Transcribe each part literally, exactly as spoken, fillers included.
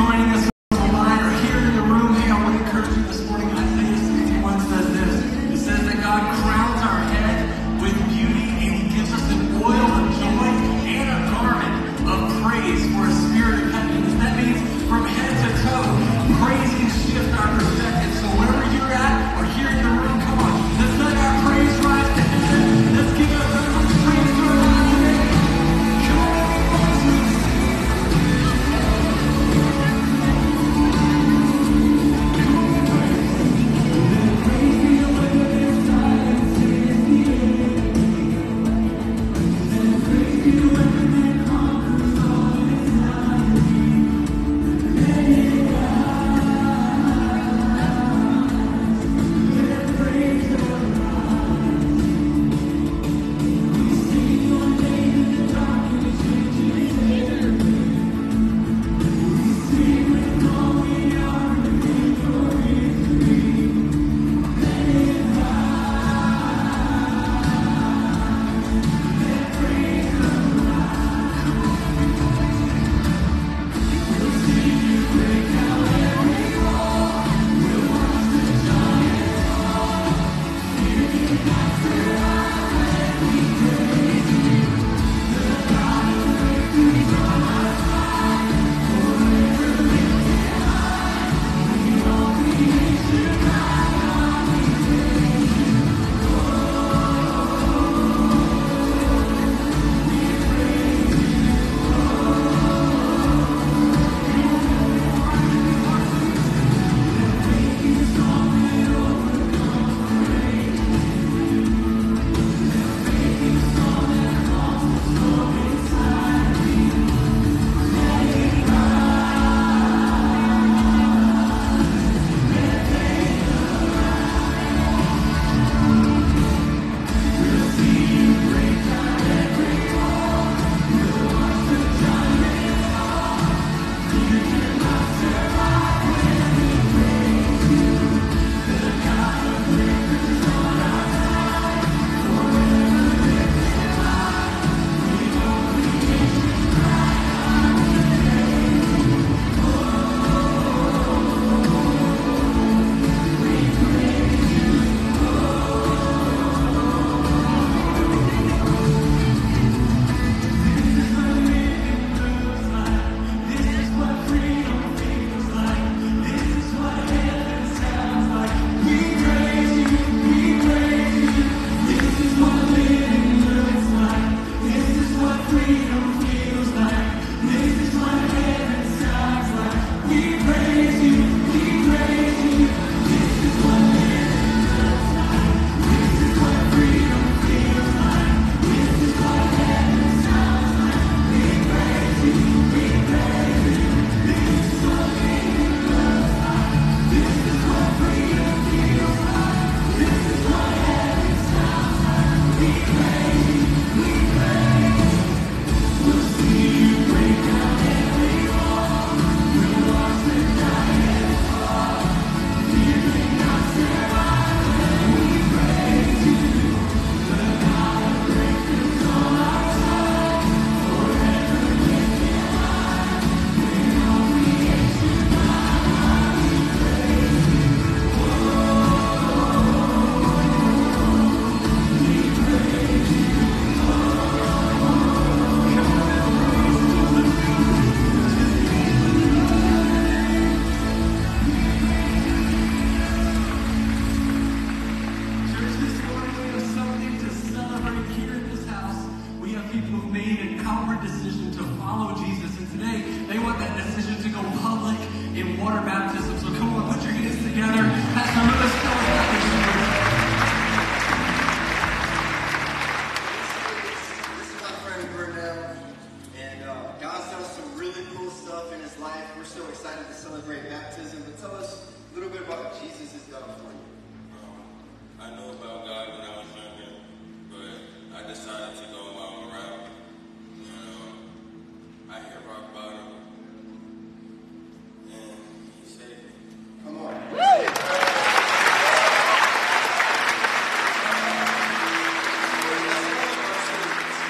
joining us online or here in the room, hey, I want to encourage you this morning. Isaiah sixty-one says this. It says that God crowns our head with beauty and he gives us an oil of joy and a garment of praise for a spirit of heaviness. That means from head to toe, praise can shift our perspective. So wherever you're at or here in the room, come on, let's let our praise rise to heaven. Let's give up that much praise to our God today. Come on, everybody.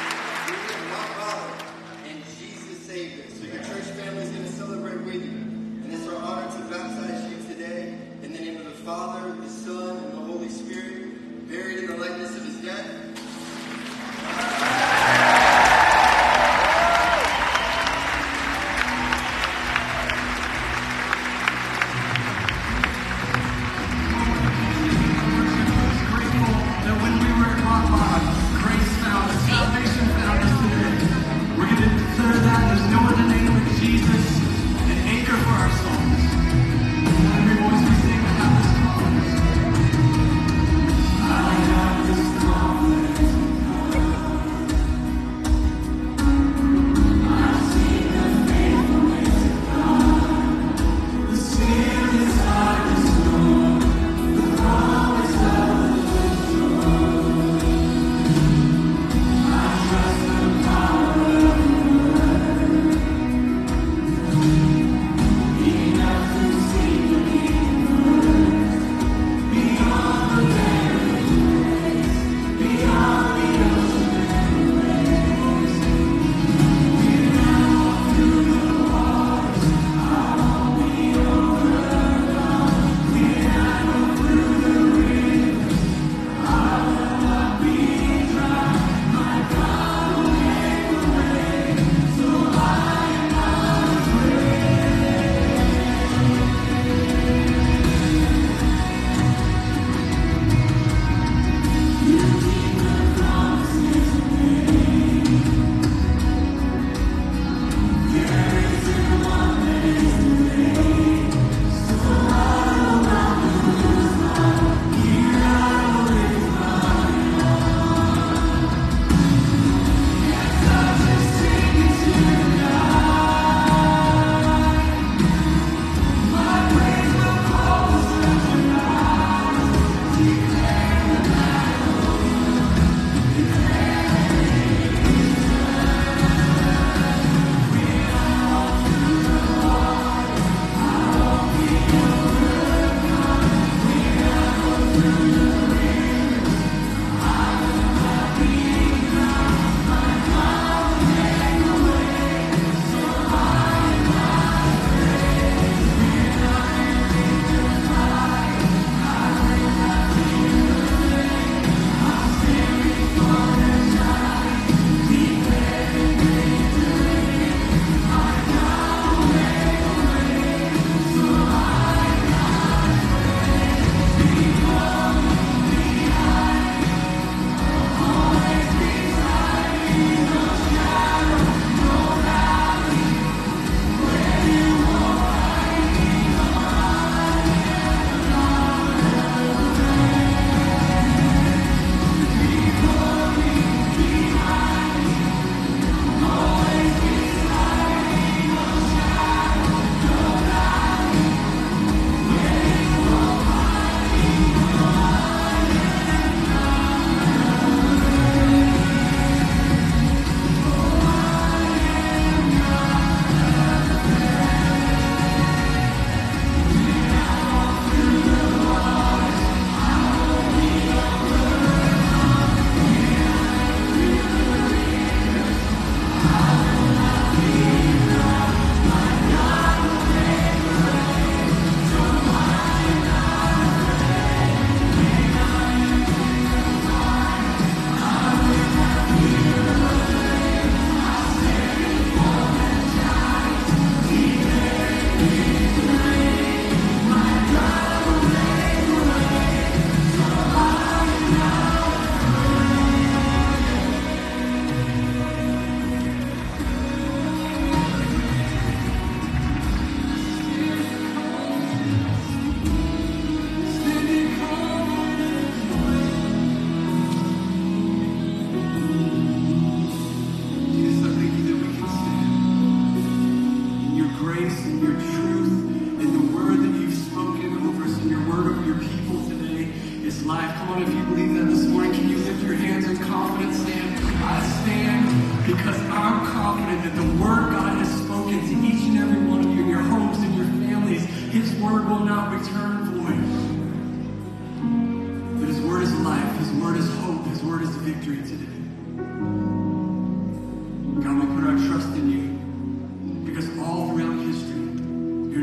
So your church family is going to celebrate with you.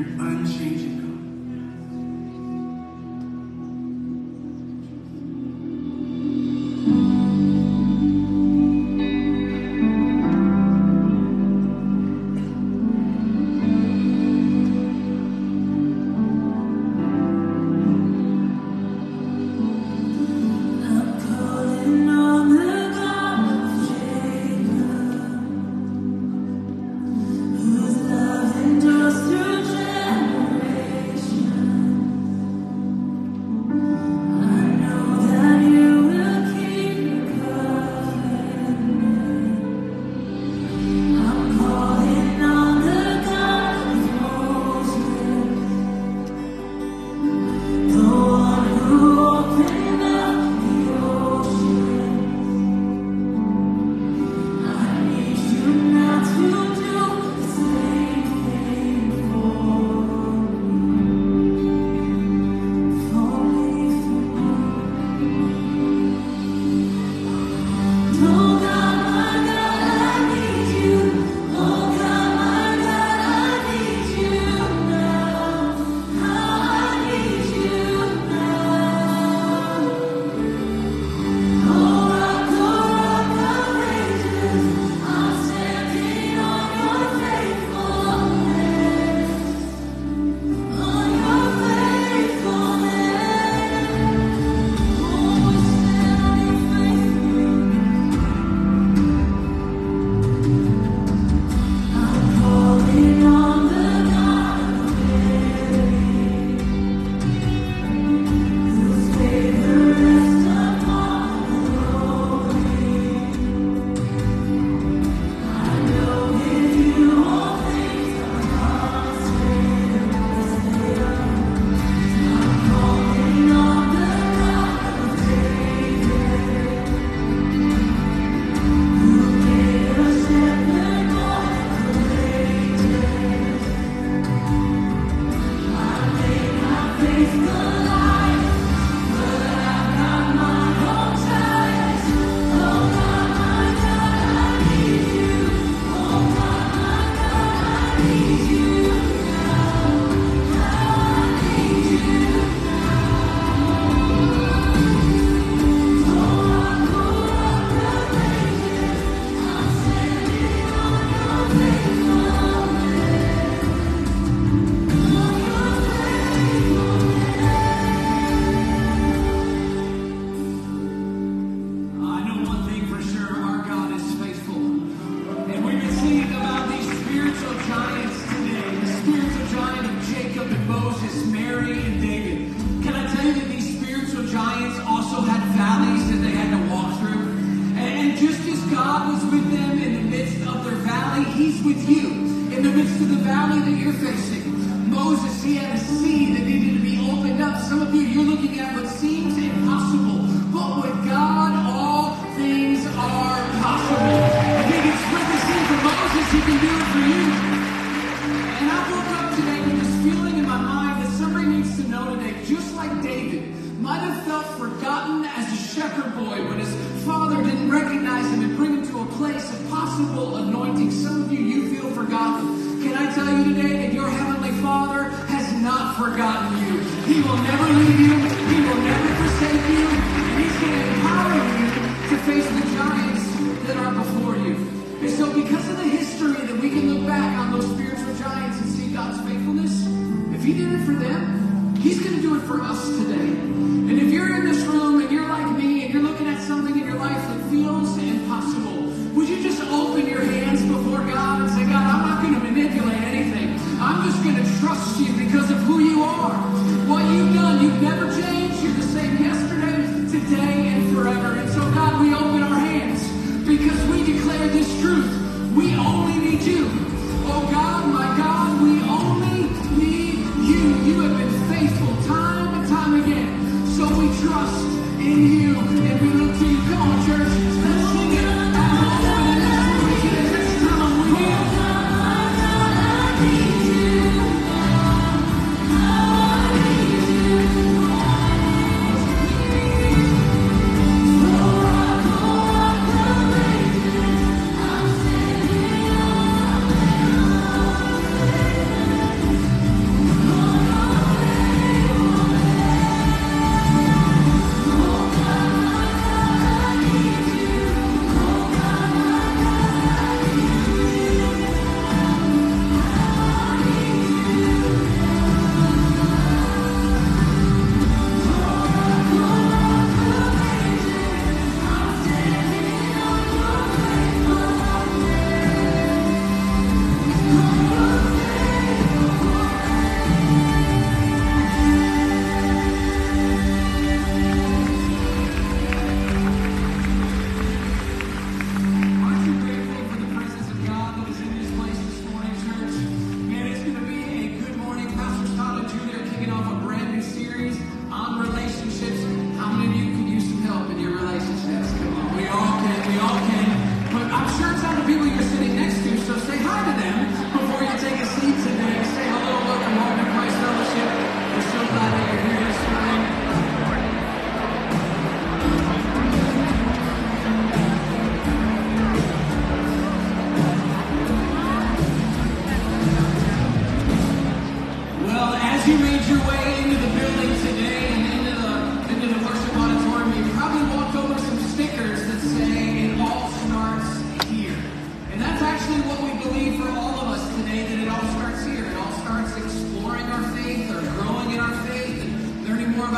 you're unchanging God. You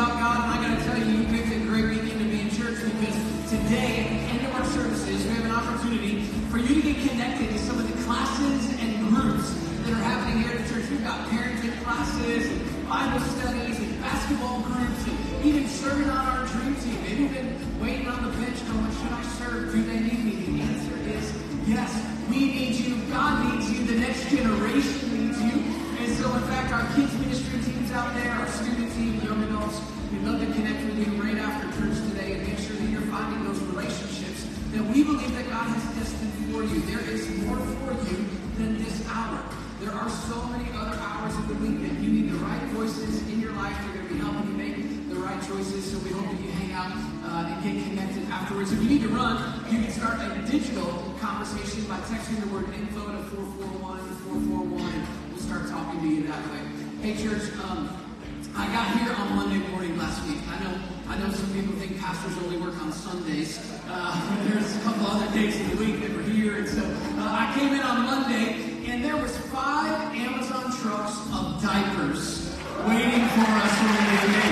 about God, and I got to tell you, you picked a great weekend to be in church because today, at the end of our services, we have an opportunity for you to get connected to some of the classes and groups that are happening here at the church. We've got parenting classes, and Bible studies, and basketball groups, and even serving on our dream team. Maybe you've been waiting on the bench going, should I serve? Do they need me? The answer is yes. We need you. God needs you. The next generation needs you. And so, in fact, our kids ministry teams out there, our student team, young adults, we'd love to connect with you right after church today and make sure that you're finding those relationships that we believe that God has destined for you. There is more for you than this hour. There are so many other hours of the week that you need the right voices in your life. They're going to be helping you make the right choices. So we hope that you hang out uh, and get connected afterwards. If you need to run, you can start a digital conversation by texting the word info to four four one, four four one. We'll start talking to you that way. Hey, church, um, I got here on Monday morning last week. I know I know some people think pastors only work on Sundays. Uh, there's a couple other days of the week that we're here. And so uh, I came in on Monday, and there was five Amazon trucks of diapers waiting for us when we came in.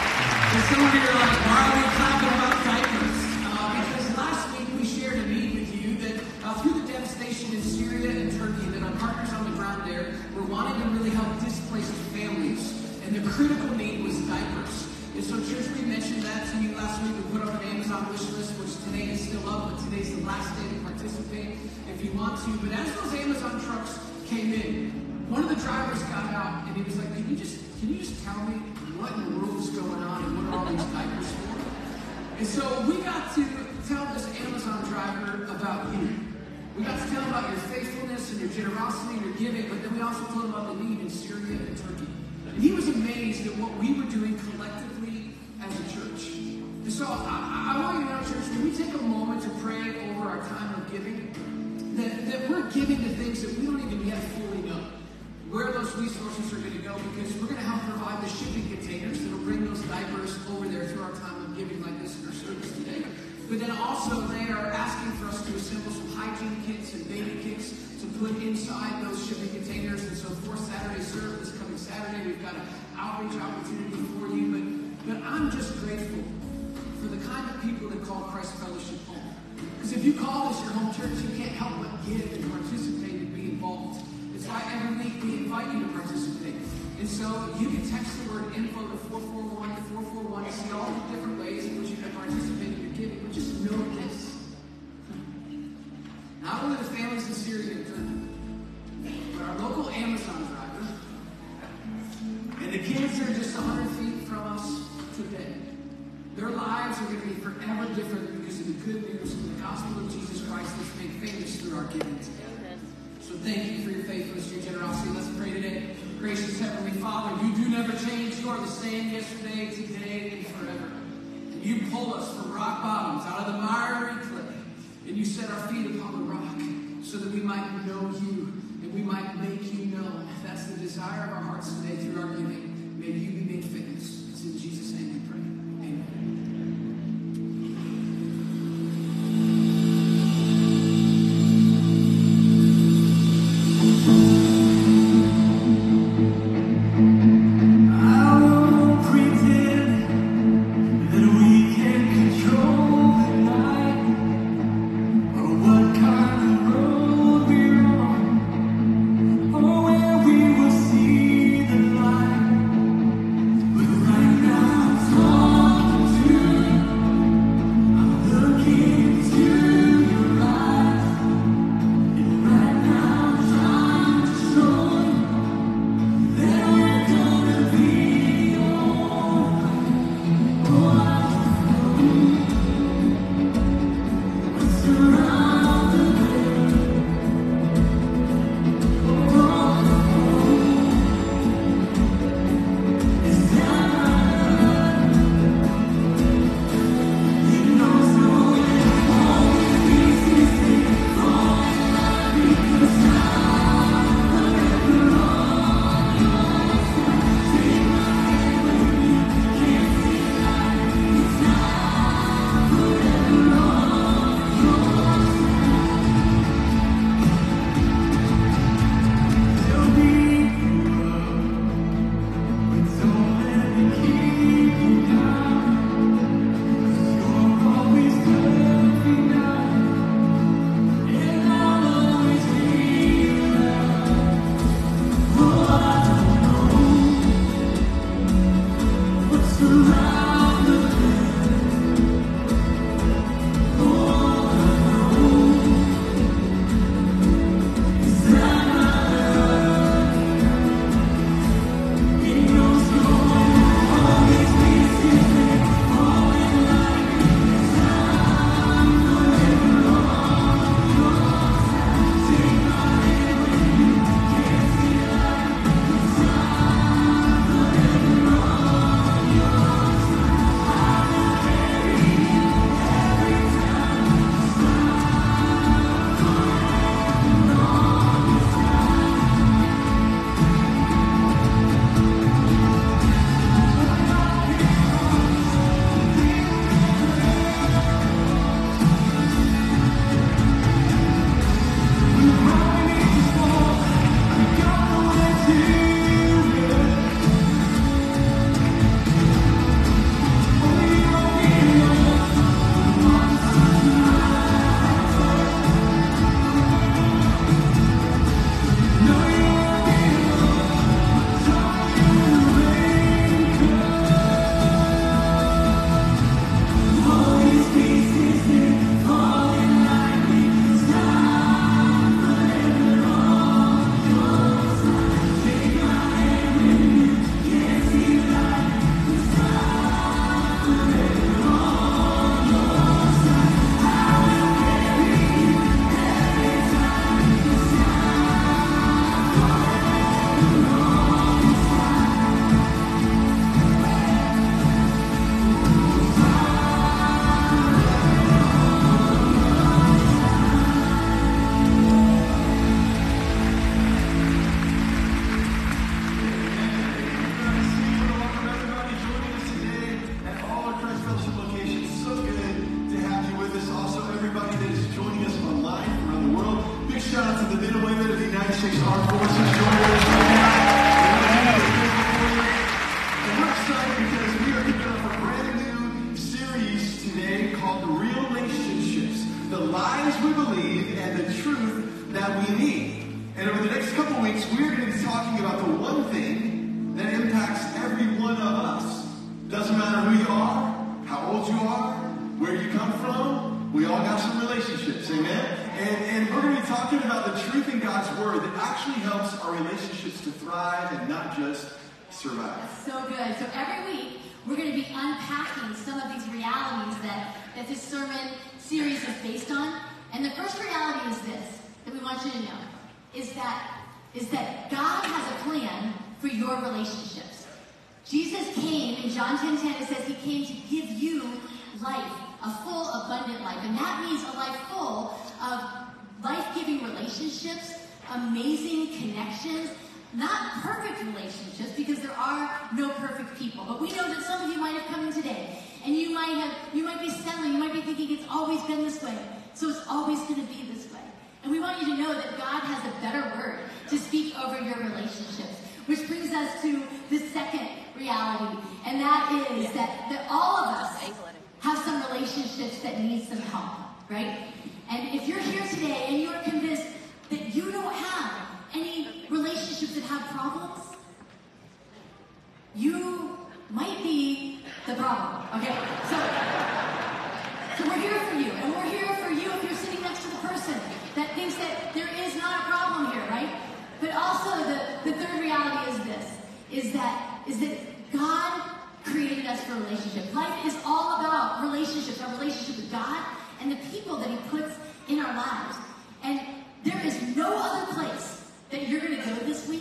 And some of you are like, why are we talking about diapers? Uh, because last week we shared a need with you that uh, through the devastation in Syria and Turkey, that our partners on the ground there were wanting to really help displaced families. And the critical need was diapers. And so, church, we mentioned that to you last week. We put up an Amazon wish list, which today is still up, but today's the last day to participate if you want to. But as those Amazon trucks came in, one of the drivers got out and he was like, Can you just can you just tell me what in the world is going on and what are all these diapers for? And so we got to tell this Amazon driver about you. We got to tell him about your faithfulness and your generosity and your giving, but then we also told him about the need in Syria and Turkey. And he was amazed at what we were doing collectively as a church. And so I, I want you to know, church, when we take a moment to pray over our time of giving, that, that we're giving to things that we don't even yet fully know where those resources are going to go, because we're going to help provide the shipping containers that will bring those diapers over there through our time of giving like this in our service today. But then also they are asking for us to assemble some hygiene kits and baby kits to put inside those shipping containers. And so for Saturday service coming Saturday, we've got an outreach opportunity for you. But, but I'm just grateful for the kind of people that call Christ Fellowship home. Because if you call this your home church, you can't help but give and participate and be involved. It's why every week we invite you to participate. And so you can text the word info to four four one, four four one to see all the different ways in which you can participate in your giving. But just know this. Not only the families in Syria and Turkey, but our local Amazon driver and the kids that are just one hundred feet from us today. Their lives are going to be forever different because of the good news of the gospel of Jesus Christ that's made famous through our giving together. So thank you for your faithfulness, your generosity. Let's pray today. Gracious Heavenly Father, you do never change. You are the same yesterday, today, and forever. And you pull us from rock bottoms out of the miry clay, and you set our feet upon the rock so that we might know you and we might make you known. That's the desire of our hearts today through our giving. May you be made famous. It's in Jesus' name we pray. Amen. Oh, where we will see the light. talking about the truth in God's Word that actually helps our relationships to thrive and not just survive. That's so good. So every week, we're going to be unpacking some of these realities that, that this sermon series is based on. And the first reality is this, that we want you to know, is that, is that God has a plan for your relationships. Jesus came, in John ten ten, it says he came to give you life, a full, abundant life. And that means a life full of life-giving relationships, amazing connections, not perfect relationships, because there are no perfect people. But we know that some of you might have come in today, and you might have, you might be settling, you might be thinking it's always been this way, so it's always going to be this way. And we want you to know that God has a better word to speak over your relationships. Which brings us to the second reality, and that is that, that all of us have some relationships that need some help, right? And if you're here today and you're convinced that you don't have any relationships that have problems, you might be the problem, okay? So, so we're here for you, and we're here for you if you're sitting next to the person that thinks that there is not a problem here, right? But also the, the third reality is this, is that, is that God created us for relationships. Life is all about relationships, our relationship with God and the people that he puts in our lives. And there is no other place that you're going to go this week,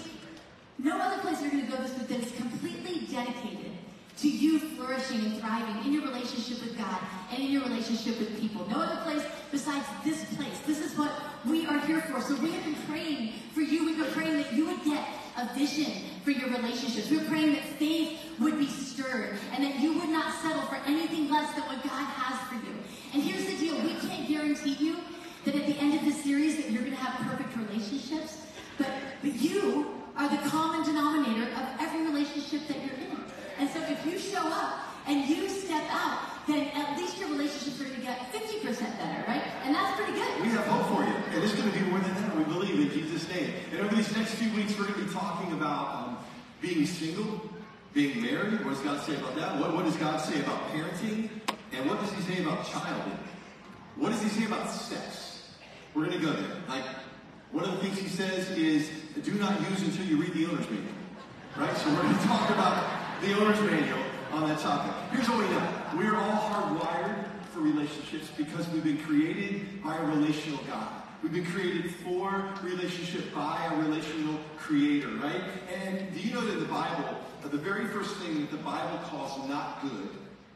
no other place you're going to go this week that is completely dedicated to you flourishing and thriving in your relationship with God and in your relationship with people. No other place besides this place. This is what we are here for. So we have been praying for you. We've been praying that you would get a vision for your relationships. We're praying that faith would be stirred and that you would not settle for anything less than what God has for you. And here's the deal. We can't guarantee you that at the end of this series that you're going to have perfect relationships, but, but you are the common denominator of every relationship that you're in. And so if you show up and you step out, then at least your relationships are going to get fifty percent better, right? And that's pretty good. We have hope for you. And it's going to be more than that. We believe in Jesus' name. And over these next few weeks, we're going to be talking about um, being single, being married. What does God say about that? What, what does God say about parenting? And what does he say about childhood? What does he say about sex? We're going to go there. Like, one of the things he says is, do not use until you read the owner's manual. Right? So we're going to talk about the owner's manual on that topic. Here's what we know. We are all hardwired for relationships because we've been created by a relational God. We've been created for relationship by a relational creator, right? And do you know that in the Bible, the very first thing that the Bible calls not good,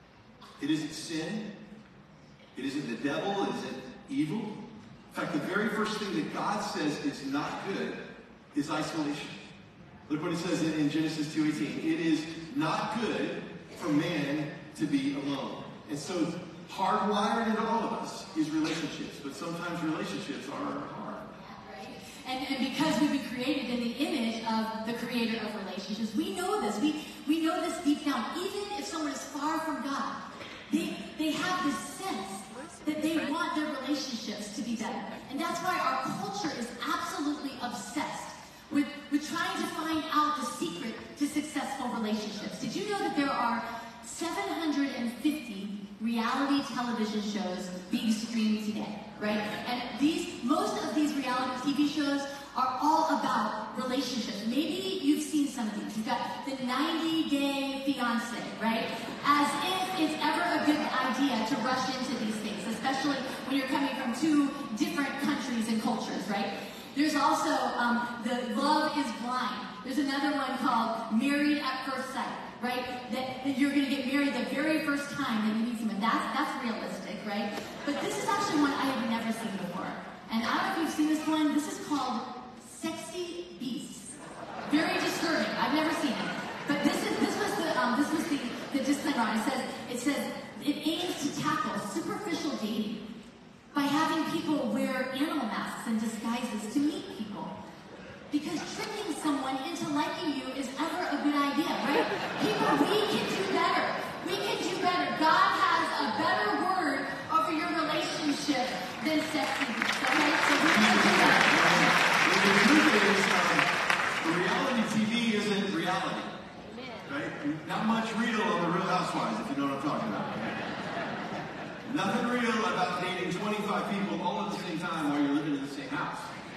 it isn't sin, it isn't the devil, it isn't evil. In fact, the very first thing that God says is not good is isolation. Look what it says in, in Genesis two eighteen. It is not good for man to be alone. And so hardwired into all of us is relationships, but sometimes relationships are hard. Right? And, and because we've been created in the image of the creator of relationships, we know this. We, we know this deep down. Even if someone is far from God, they, they have this sense that they want their relationships to be better. And that's why our culture is absolutely obsessed with, with trying to find out the secret to successful relationships. Did you know that there are seven hundred fifty reality television shows being streamed today, right? And these, most of these reality T V shows are all about relationships. Maybe you've seen some of these. You've got the ninety day fiance, right? As if it's ever a good idea to rush into these things, especially when you're coming from two different countries and cultures, right? There's also um, the Love is Blind. There's another one called Married at First Sight, right? That, that you're going to get married the very first time that you meet someone. That's, that's realistic, right? But this is actually one I have never seen before. And I don't know if you've seen this one. This is called Sexy Beasts. Very disturbing. I've never seen it. But this is this was the um, this was the, the disclaimer. It says it says it aims to tackle superficial dating by having people wear animal masks and disguises to meet people. Because tricking someone into liking you is ever a good idea, right? People, we can do better. We can do better. God has a better word over your relationship than sexy beasts, okay? So we can do better. The truth is, um, reality T V isn't reality, right? Not much real on the Real Housewives, if you know what I'm talking about. Nothing real about dating twenty-five people all at the same time while you're living in the same house.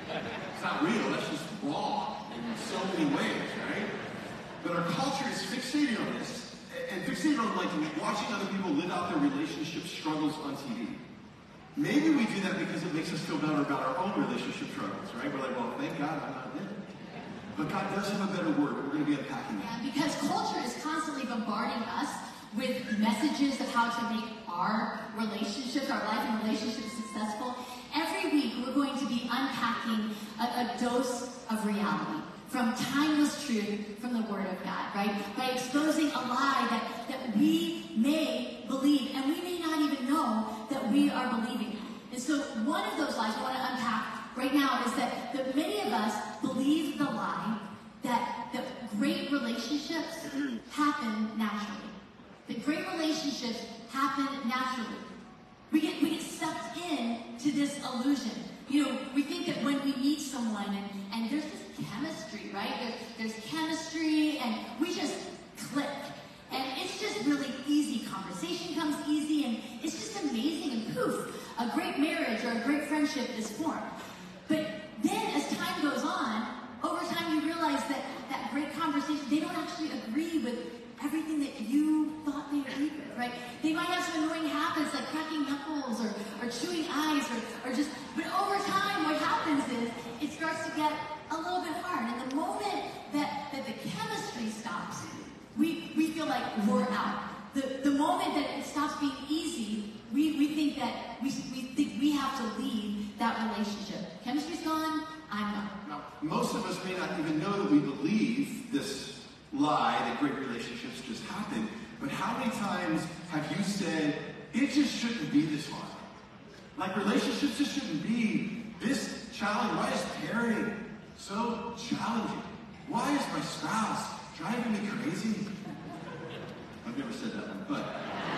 It's not real, that's just wrong in so many ways, right? But our culture is fixated on this, and fixated on like watching other people live out their relationship struggles on T V. Maybe we do that because it makes us feel better about our own relationship struggles, right? We're like, well, thank God I'm not them. But God does have a better word. We're going to be unpacking that. Yeah, because culture is constantly bombarding us with messages of how to make our relationships, our life and relationships successful. Every week, we're going to be unpacking a, a dose of reality from timeless truth from the Word of God, right? By exposing a lie that, that we may believe, and we may not even know that we are believing. And so one of those lies I want to unpack right now is that, that many of us believe the lie that, that great relationships happen naturally. That great relationships happen naturally. We get, we get sucked in to this illusion. You know, we think that when we meet someone and, and there's this chemistry, right? There, there's chemistry and we just click. And it's just really easy. Conversation comes easy and it's just amazing and poof, a great marriage or a great friendship is formed. But then as time goes on, over time you realize that that great conversation, they don't actually agree with everything that you thought they agreed with, right? They might have some annoying habits like cracking knuckles or, or chewing eyes or, or just, but over time what happens is it starts to get a little bit hard. And the moment that, that the chemistry stops, we, we feel like we're out. The, the moment that it stops being easy, we, we think that we, we think we have to leave that relationship. Chemistry's gone, I'm gone. Now, most of us may not even know that we believe this lie that great relationships just happen, but how many times have you said, it just shouldn't be this hard? Like relationships just shouldn't be this challenging. Why is parenting so challenging? Why is my spouse driving me crazy? I've never said that one, but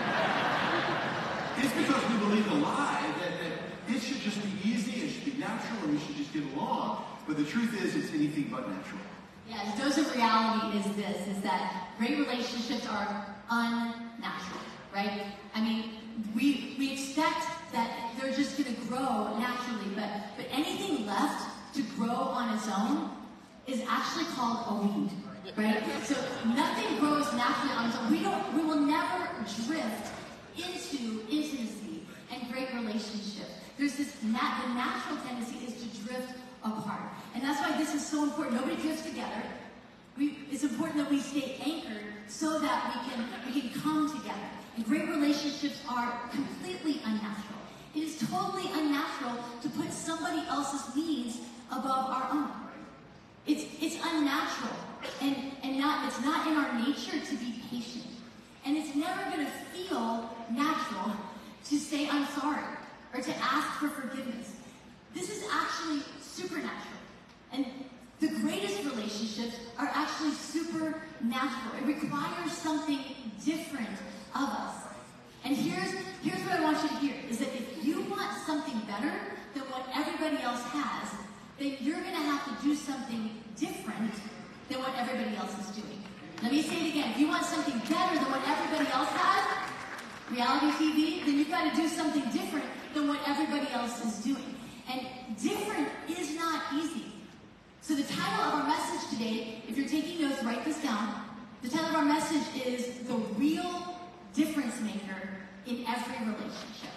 it's because we believe the lie that, that it should just be easy, it should be natural, and we should just get along. But the truth is, it's anything but natural. Yeah, the dose of reality is this, is that great relationships are unnatural, right? I mean, we we expect that they're just going to grow naturally, but, but anything left to grow on its own is actually called a weed, right? So nothing grows naturally on its own. We don't, we will never drift into intimacy and great relationships. There's this, nat- the natural tendency is to drift apart. And that's why this is so important. Nobody drifts together. We, it's important that we stay anchored so that we can, we can come together. And great relationships are completely unnatural. It is totally unnatural to put somebody else's needs above our own. It's, it's unnatural. And, and not, it's not in our nature to be patient. And it's never going to feel natural to say, I'm sorry, or to ask for forgiveness. This is actually supernatural. And the greatest relationships are actually supernatural. It requires something different of us. And here's, here's what I want you to hear, is that if you want something better than what everybody else has, then you're going to have to do something different than what everybody else is doing. Let me say it again. If you want something better than what everybody else has, reality T V, then you've got to do something different than what everybody else is doing. And different is not easy. So the title of our message today, if you're taking notes, write this down. The title of our message is The Real Difference Maker in Every Relationship.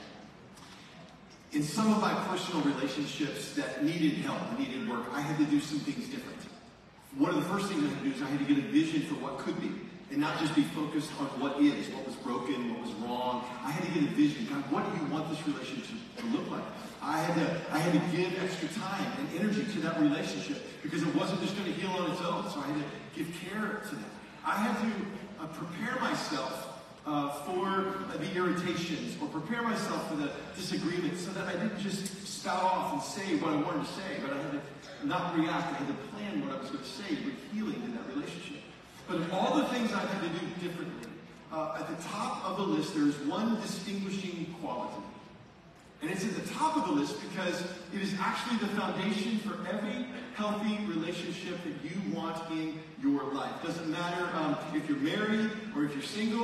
In some of my personal relationships that needed help, needed work, I had to do some things different. One of the first things I had to do is I had to get a vision for what could be, and not just be focused on what is, what was broken, what was wrong. I had to get a vision. God, what do you want this relationship to look like? I had to, I had to give extra time and energy to that relationship because it wasn't just going to heal on its own. So I had to give care to that. I had to uh, prepare myself uh, for uh, the irritations or prepare myself for the disagreements so that I didn't just spout off and say what I wanted to say, but I had to not react. I had to plan what I was going to say to bring healing to that relationship. But of all the things I had to do differently, uh, at the top of the list, there is one distinguishing quality. And it's at the top of the list because it is actually the foundation for every healthy relationship that you want in your life. Doesn't matter um, if you're married or if you're single.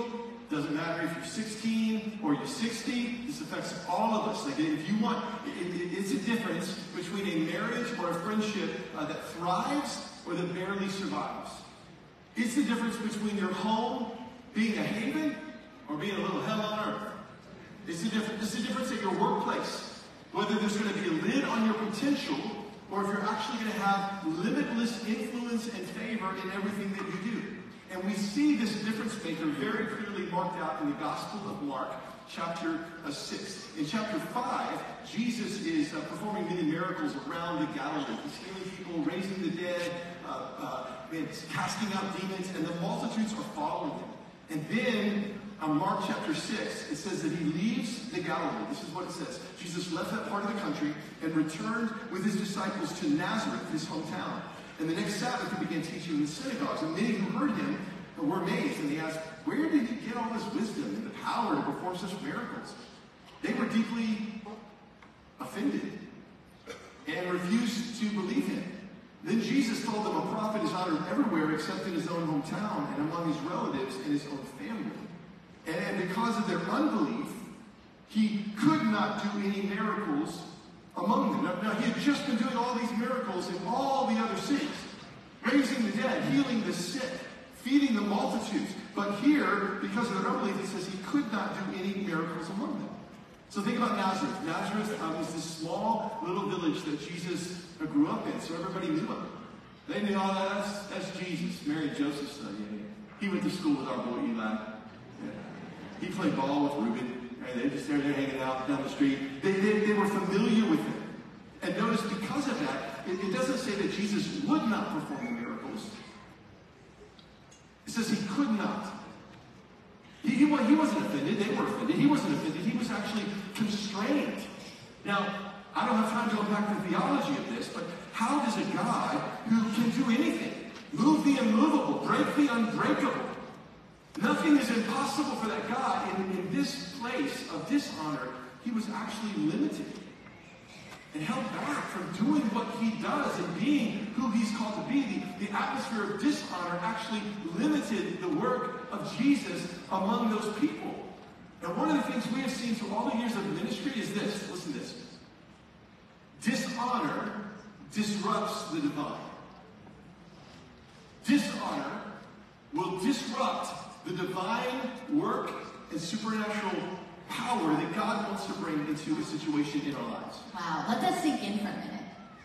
Doesn't matter if you're sixteen or you're sixty. This affects all of us. Like if you want, it, it, it's a difference between a marriage or a friendship uh, that thrives or that barely survives. It's the difference between your home being a haven or being a little hell on earth. It's the difference. It's the difference at your workplace, whether there's going to be a lid on your potential or if you're actually going to have limitless influence and favor in everything that you do. And we see this difference maker very clearly marked out in the Gospel of Mark, chapter uh, six. In chapter five, Jesus is uh, performing many miracles around the Galilee. He's healing people, raising the dead, uh, uh, and casting out demons, and the multitudes are following him. And then, on Mark chapter six, it says that he leaves the Galilee. This is what it says. Jesus left that part of the country and returned with his disciples to Nazareth, his hometown. And the next Sabbath, he began teaching in the synagogues. And many who heard him were amazed. And they asked, where did he get all this wisdom and the power to perform such miracles? They were deeply offended and refused to believe him. Then Jesus told them a prophet is honored everywhere except in his own hometown and among his relatives and his own family. And because of their unbelief, he could not do any miracles among them. Now, now, he had just been doing all these miracles in all the other cities, raising the dead, healing the sick, feeding the multitudes. But here, because of their unbelief, it says he could not do any miracles among them. So think about Nazareth. Nazareth um, is this small little village that Jesus uh, grew up in, so everybody knew him. They knew, oh, that's, that's Jesus, Mary and Joseph's son. Yeah, yeah. He went to school with our boy Eli. Yeah. He played ball with Reuben. And they just there, they're hanging out down the street. They, they, they were familiar with him. And notice, because of that, it, it doesn't say that Jesus would not perform the miracles. It says he could not. He, he, he wasn't offended. They were offended. He wasn't offended. He was actually constrained. Now, I don't have time to unpack the theology of this, but how does a God who can do anything, move the immovable, break the unbreakable, nothing is impossible for that God, in, in this place of dishonor, he was actually limited and held back from doing what he does and being who he's called to be. The, the atmosphere of dishonor actually limited the work of Jesus among those people. And one of the things we have seen through all the years of ministry is this. Listen to this. Dishonor disrupts the divine. Dishonor will disrupt the divine work and supernatural power that God wants to bring into a situation in our lives. Wow, let that sink in for a minute.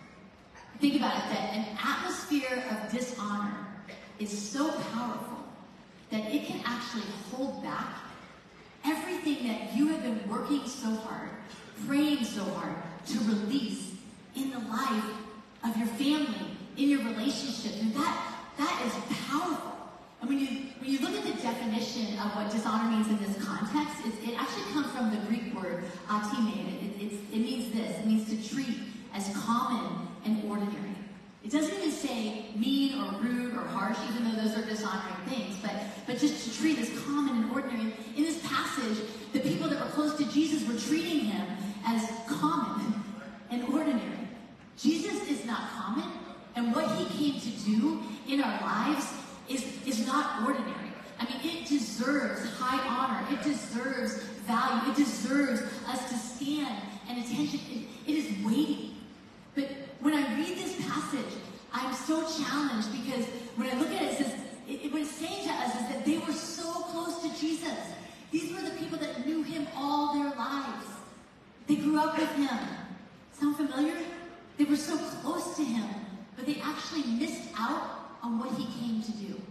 Think about it, that an atmosphere of dishonor is so powerful that it can actually hold back everything that you have been working so hard, praying so hard to release in the life of your family, in your relationship. And that, that is powerful. And when you, when you look at the definition of what dishonor means in this context, it, it actually comes from the Greek word atime. It, it, it means this. It means to treat as common and ordinary. It doesn't even say mean or rude or harsh, even though those are dishonoring things, but, but just to treat as common and ordinary. In this passage, the people that were close to Jesus were treating him as common and ordinary. Jesus is not common, and what he came to do in our lives is, is not ordinary. I mean, it deserves high honor. It deserves value. It deserves us to stand and attention. It, it is weighty. But when I read this passage, I'm so challenged because when I look at it, it says, it, it, what it's saying to us is that they were so close to Jesus. These were the people that knew him all their lives. They grew up with him. Sound familiar? They were so close to him, but they actually missed out on what he came to do.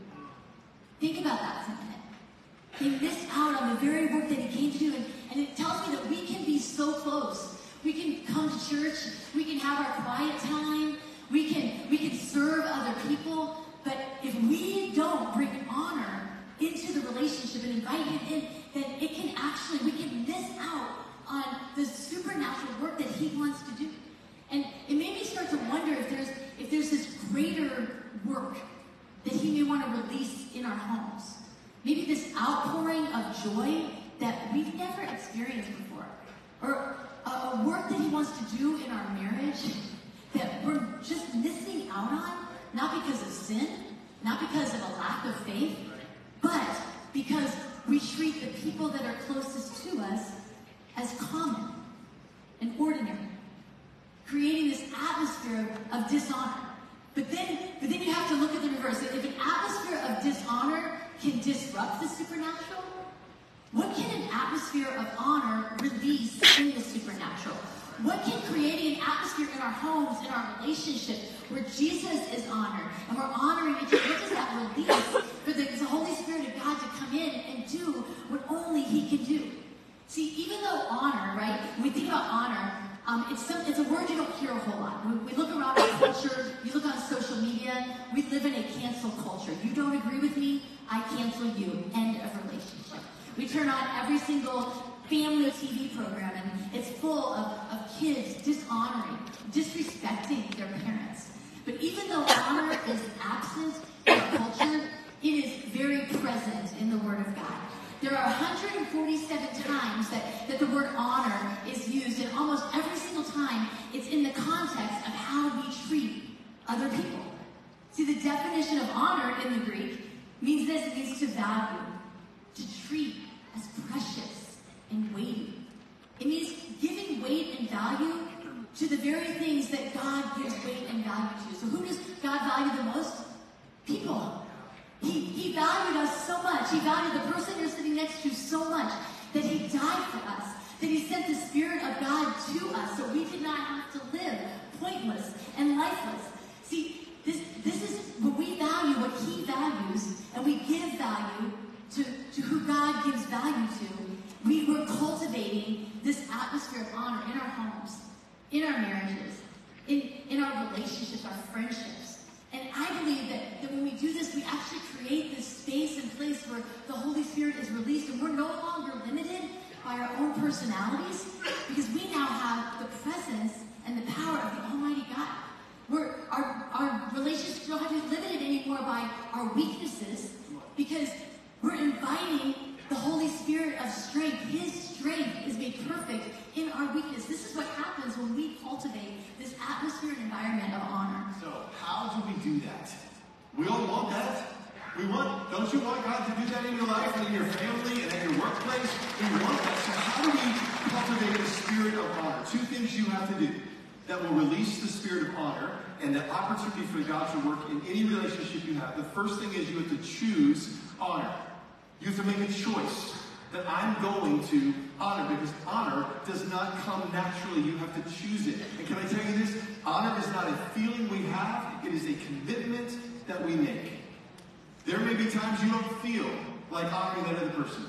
Think about that for a minute. They missed out on the very work that he came to do, and, and it tells me that we can be so close. We can come to church, we can have our quiet time, we can, we can serve other people, but if we don't bring honor into the relationship and invite him in, then it can actually, we can miss out on the supernatural work that he wants to do. And it made me start to wonder if there's if there's this greater work that he may want to release in our homes. Maybe this outpouring of joy that we've never experienced before. Or a, a work that he wants to do in our marriage that we're just missing out on, not because of sin, not because of a lack of faith, but because we treat the people that are closest to us as common and ordinary, creating this atmosphere of dishonor. But then, but then you have to look at the reverse. If an atmosphere of dishonor can disrupt the supernatural, what can an atmosphere of honor release in the supernatural? What can creating an atmosphere in our homes, in our relationships, where Jesus is honored and we're honoring each other? What does that release for the, the Holy Spirit of God to come in and do what only He can do? See, even though honor, right, when we think about honor, um, it's, some, it's a word you don't hear a whole lot. When we look around our culture, you look on social media, we live in a cancel culture. You don't agree with me, I cancel you. End of relationship. We turn on every single family T V program, and it's full of, of kids dishonoring, disrespecting their parents. But even though honor is absent in our culture, it is very present in the Word of God. There are one hundred forty-seven times that, that the word honor is used, and almost every single time it's in the context of how we treat other people. See, the definition of honor in the Greek means this: it means to value, to treat as precious and weighty. It means giving weight and value to the very things that God gives weight and value to. So who does God value the most? People. He, he valued us so much. He valued the person you're sitting next to so much that He died for us, that He sent the Spirit of God to us so we did not have to live pointless and lifeless. See, this, this is when we value what He values and we give value to, to who God gives value to, we were cultivating this atmosphere of honor in our homes, in our marriages, in, in our relationships, our friendships. And I believe that, that when we do this, we actually create this space and place where the Holy Spirit is released, and we're no longer limited by our own personalities, because we now have the presence and the power of the Almighty God. We're, our, our relationships don't have to be limited anymore by our weaknesses, because we're inviting the Holy Spirit of strength. His strength is made perfect in our weakness. This is what happens when we cultivate this atmosphere and environment of honor. So how do we do that? We all want that. We want, don't you want God to do that in your life and in your family and at your workplace? We want that. So how do we cultivate the spirit of honor? Two things you have to do that will release the spirit of honor and the opportunity for God to work in any relationship you have. The first thing is you have to choose honor. You have to make a choice that I'm going to honor, because honor does not come naturally. You have to choose it. And can I tell you this? Honor is not a feeling we have. It is a commitment that we make. There may be times you don't feel like honoring that other person.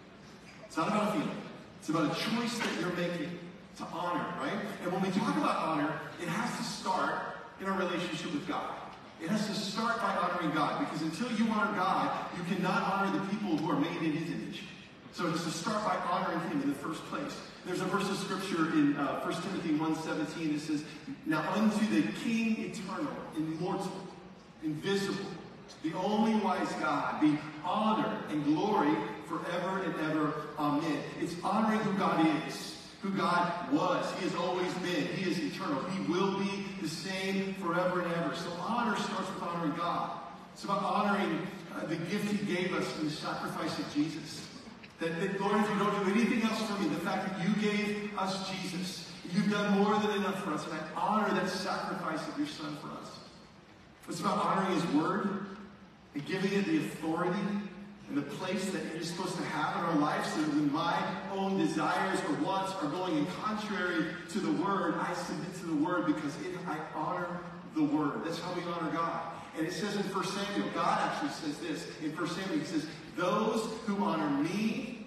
It's not about a feeling. It's about a choice that you're making to honor, right? And when we talk about honor, it has to start in our relationship with God. It has to start by honoring God, because until you honor God, you cannot honor the people who are made in His image. So it has to start by honoring Him in the first place. There's a verse of scripture in uh, First Timothy one seventeen that says, "Now unto the King eternal, immortal, invisible, the only wise God, be honor and glory forever and ever. Amen." It's honoring who God is, who God was. He has always been. He is eternal. He will be the same forever and ever. So honor starts with honoring God. It's about honoring uh, the gift He gave us in the sacrifice of Jesus. That, that, Lord, if you don't do anything else for me, the fact that you gave us Jesus, you've done more than enough for us, and I honor that sacrifice of your Son for us. It's about honoring His word and giving it the authority and the place that it is supposed to have in our lives, so that when my own desires or wants are going in contrary to the word, I submit to the word, because it, I honor the word. That's how we honor God. And it says in First Samuel, God actually says this. In First Samuel, He says, "Those who honor me,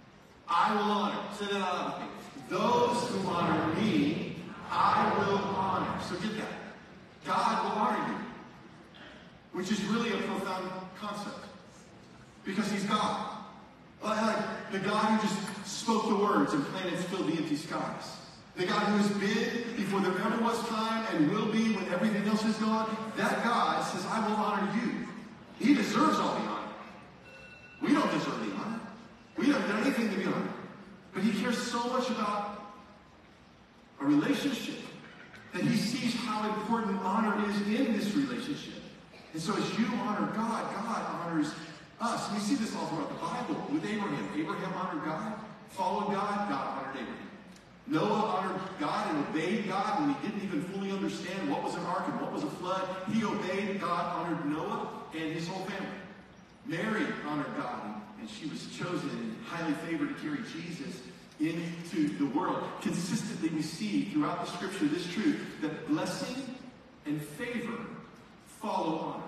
I will honor." Say that out loud with me. Those who honor me, I will honor. So get that. God will honor you, which is really a profound concept, because He's God. Like the God who just spoke the words and planets filled the empty skies. The God who has been before there ever was time and will be when everything else is gone. That God says, "I will honor you." He deserves all the honor. We don't deserve the honor. We haven't done anything to be honored. But He cares so much about a relationship that He sees how important honor is in this relationship. And so as you honor God, God honors us. We see this all throughout the Bible with Abraham. Abraham honored God, followed God, God honored Abraham. Noah honored God and obeyed God when he didn't even fully understand what was an ark and what was a flood. He obeyed. God honored Noah and his whole family. Mary honored God, and, and she was chosen and highly favored to carry Jesus into the world. Consistently we see throughout the scripture this truth, that blessing and favor follow honor.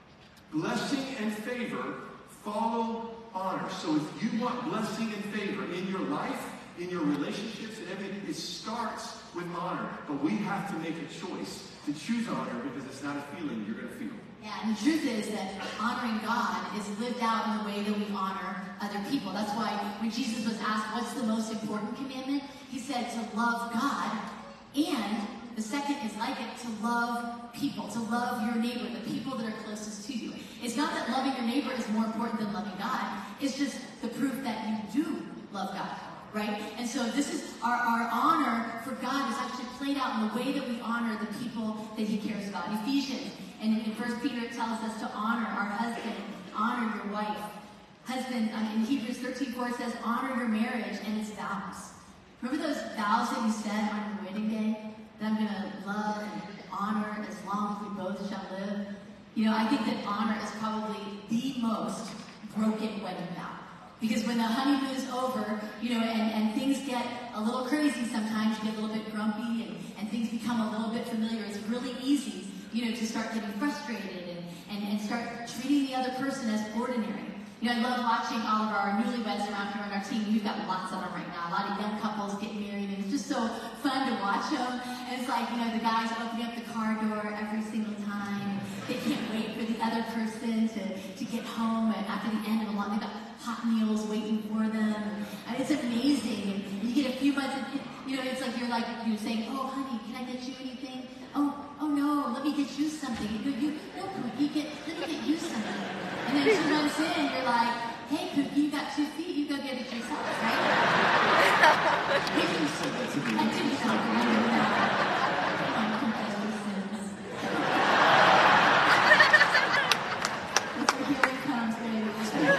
Blessing and favor follow honor. So if you want blessing and favor in your life, in your relationships and everything, it starts with honor. But we have to make a choice to choose honor, because it's not a feeling you're going to feel. Yeah, and the truth is that honoring God is lived out in the way that we honor other people. That's why when Jesus was asked, what's the most important commandment? He said to love God, and the second is like it, to love people, to love your neighbor, the people that are closest to you. It's not that loving your neighbor is more important than loving God. It's just the proof that you do love God. Right? And so this is our, our honor for God is actually played out in the way that we honor the people that he cares about. In Ephesians and in First Peter it tells us to honor our husband, honor your wife. Husband, um, in Hebrews thirteen four it says, honor your marriage and its vows. Remember those vows that you said on your wedding day? That I'm going to love and honor as long as we both shall live. You know, I think that honor is probably the most broken wedding vow. Because when the honeymoon's over, you know, and, and things get a little crazy sometimes, you get a little bit grumpy and, and things become a little bit familiar, it's really easy, you know, to start getting frustrated and, and, and start treating the other person as ordinary. You know, I love watching all of our newlyweds around here on our team. We've got lots of them right now. A lot of young couples getting married, and it's just so fun to watch them. And it's like, you know, the guys opening up the car door every single time. They can't wait for the other person to, to get home, and after the end of a long, they've got hot meals waiting for them. And it's amazing. And you get a few months, and, you know, it's like you're like, you're saying, oh, honey, can I get you anything? Oh, oh no, let me get you something. You go, you, no, you get, let me get you something. And then two months in, you're like, hey, Cookie, you got two feet, you go get it yourself, right? You can, I didn't tell you that. Come on, confess your sins. That's where healing comes, baby.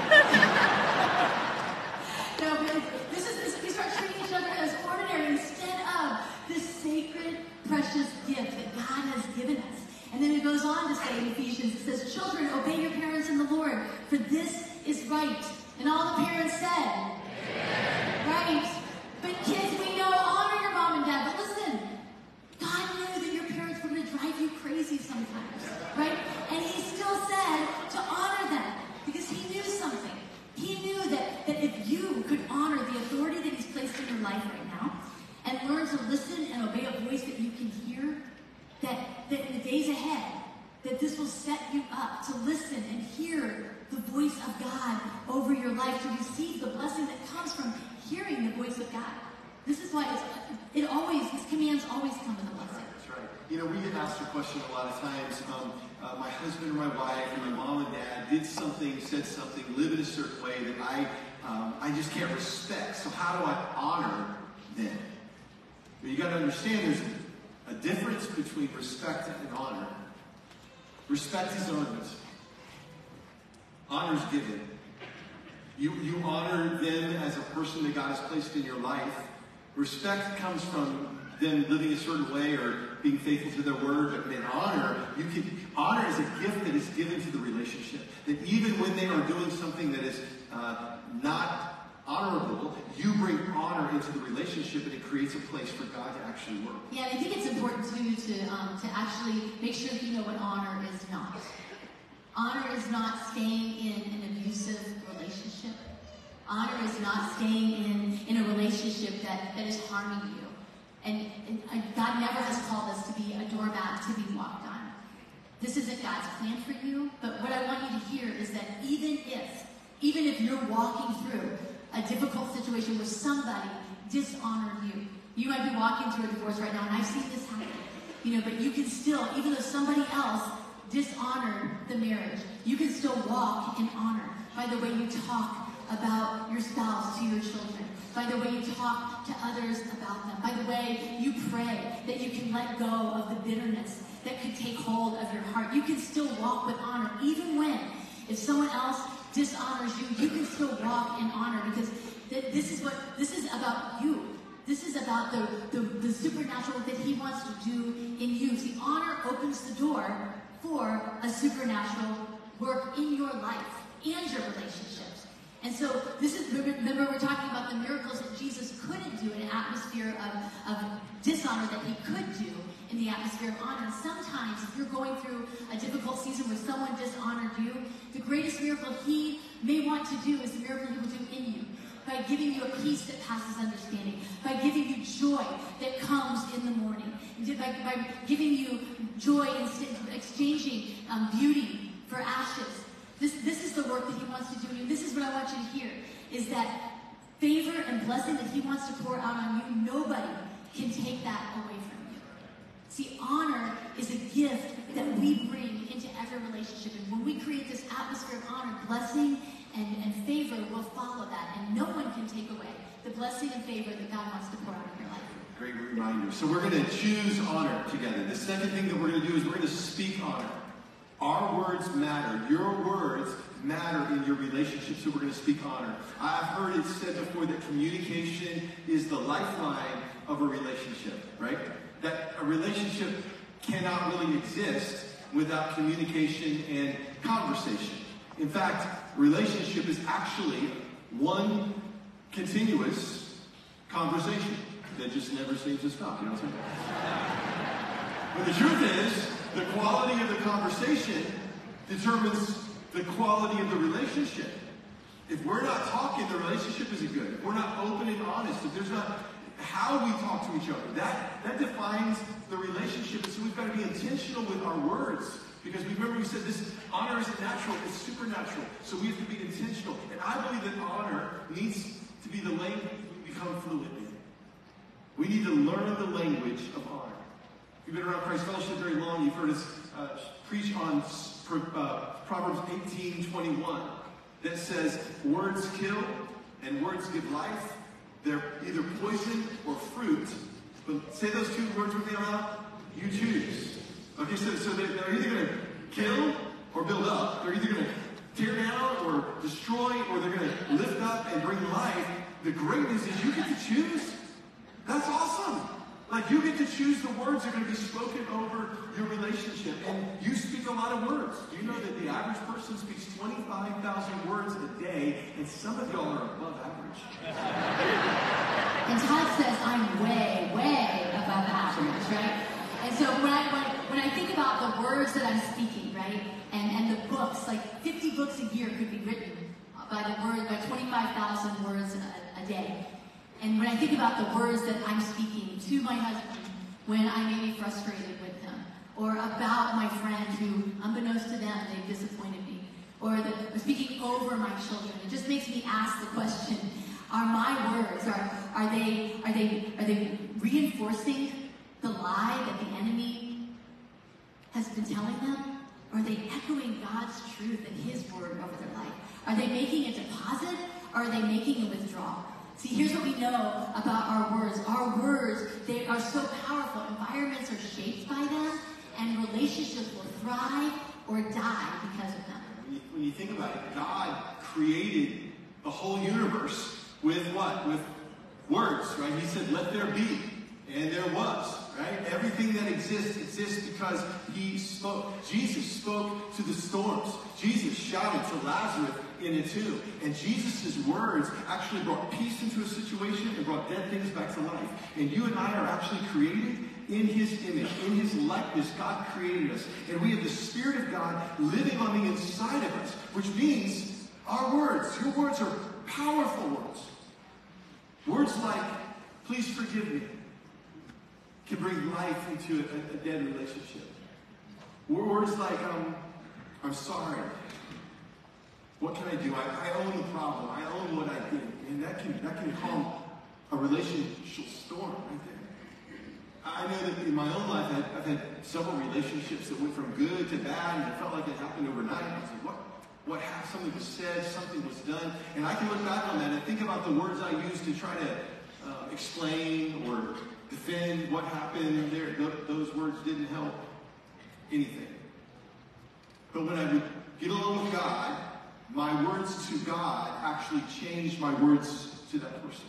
No, but this is, this, we start treating each other as ordinary instead of this sacred, precious gift that God has given us. And then it goes on to say in Ephesians, it says, children, obey your parents in the Lord, for this is right. And all the parents said, Amen. Right. But kids, we know, honor your mom and dad. But listen, God knew that your parents were going to drive you crazy sometimes. Right? And he still said to honor them, because he knew something. He knew that, that if you could honor the authority that he's placed in your life right now, and learn to listen and obey a voice that you can hear, that, that in the days ahead, that this will set you up to listen and hear the voice of God over your life, to receive the blessing that comes from hearing the voice of God. This is why it's, it always, his commands always come with a blessing. That's right. You know, we get asked a question a lot of times. Um, uh, my husband or my wife or my mom and dad did something, said something, live in a certain way that I, um, I just can't respect. So how do I honor them? But you got to understand there's a difference between respect and honor. Respect is earned. Honor is given. You, you honor them as a person that God has placed in your life. Respect comes from them living a certain way or being faithful to their word. But then honor, you can honor is a gift that is given to the relationship. That even when they are doing something that is uh, not honorable, you bring honor into the relationship, and it creates a place for God to actually work. Yeah, and I think it's important too to um, to actually make sure that you know what honor is not. Honor is not staying in an abusive relationship. Honor is not staying in, in a relationship that, that is harming you. And, and God never has called us to be a doormat to be walked on. This isn't God's plan for you, but what I want you to hear is that even if, even if you're walking through a difficult situation where somebody dishonored you. You might be walking through a divorce right now, and I've seen this happen. You know, but you can still, even though somebody else dishonored the marriage, you can still walk in honor by the way you talk about your spouse to your children, by the way you talk to others about them, by the way you pray that you can let go of the bitterness that could take hold of your heart. You can still walk with honor, even when, if someone else dishonors you, you can still walk in honor, because th- this is what this is about you. This is about the, the, the supernatural that he wants to do in you. See, honor opens the door for a supernatural work in your life and your relationships. And so this is, remember, we're talking about the miracles that Jesus couldn't do in an atmosphere of, of dishonor that he could do in the atmosphere of honor. And sometimes if you're going through a difficult season where someone dishonored you, the greatest miracle he may want to do is the miracle he will do in you, by giving you a peace that passes understanding, by giving you joy that comes in the morning, by, by giving you joy and exchanging um, beauty for ashes. This, this is the work that he wants to do in you. This is what I want you to hear, is that favor and blessing that he wants to pour out on you, nobody can take that away from you. See, honor is a gift that we bring into every relationship. And when we create this atmosphere of honor, blessing and, and favor will follow that. And no one can take away the blessing and favor that God wants to pour out in your life. Great reminder. So we're going to choose honor together. The second thing that we're going to do is we're going to speak honor. Our words matter. Your words matter in your relationship, so we're going to speak honor. I've heard it said before that communication is the lifeline of a relationship, right? That a relationship cannot really exist without communication and conversation. In fact, relationship is actually one continuous conversation that just never seems to stop. You know what I'm saying? But the truth is, the quality of the conversation determines the quality of the relationship. If we're not talking, the relationship isn't good. If we're not open and honest, if there's not how we talk to each other, that, that defines the relationship. So we've got to be intentional with our words. Because remember we said this honor isn't natural, it's supernatural. So we have to be intentional. And I believe that honor needs to be the language we become fluent in. We need to learn the language of honor. If you've been around Christ Fellowship very long, you've heard us uh, preach on uh, Proverbs eighteen twenty-one that says, words kill and words give life. They're either poison or fruit. But say those two words with me out loud. You choose. Okay, so, so they're, they're either going to kill or build up. They're either going to tear down or destroy, or they're going to lift up and bring life. The great news is you get to choose. That's awesome. Like, you get to choose the words that are going to be spoken over your relationship. And you speak a lot of words. Do you know that the average person speaks twenty-five thousand words a day, and some of y'all are above average? And Todd says I'm way, way above average, right? And so when I, when, when I think about the words that I'm speaking, right, and, and the books, like fifty books a year could be written by the word, by twenty-five thousand words a, a day. And when I think about the words that I'm speaking to my husband when I may be frustrated with him, or about my friend who, unbeknownst to them, they've disappointed me, or the, or speaking over my children, it just makes me ask the question: Are my words are are they are they are they reinforcing the lie that the enemy has been telling them? Or are they echoing God's truth and his word over their life? Are they making a deposit, or are they making a withdrawal? See, here's what we know about our words. Our words, they are so powerful. Environments are shaped by them, and relationships will thrive or die because of them. When you, when you think about it, God created the whole universe with what? With words, right? He said, let there be. And there was, right? Everything that exists exists because he spoke. Jesus spoke to the storms. Jesus shouted to Lazarus in a tomb. And Jesus' words actually brought peace into a situation and brought dead things back to life. And you and I are actually created in his image, in his likeness. God created us. And we have the Spirit of God living on the inside of us, which means our words, your words are powerful words. Words like, please forgive me, can bring life into a, a dead relationship. Words like, um, I'm sorry. What can I do? I, I own the problem. I own what I did. And that can, that can calm a relationship storm right there. I know that in my own life, I've, I've had several relationships that went from good to bad, and it felt like it happened overnight. I was like, what? What happened? Something was said, something was done. And I can look back on that and think about the words I used to try to uh, explain or defend what happened there. Those words didn't help anything. But when I would get along with God my words to God actually changed my words to that person.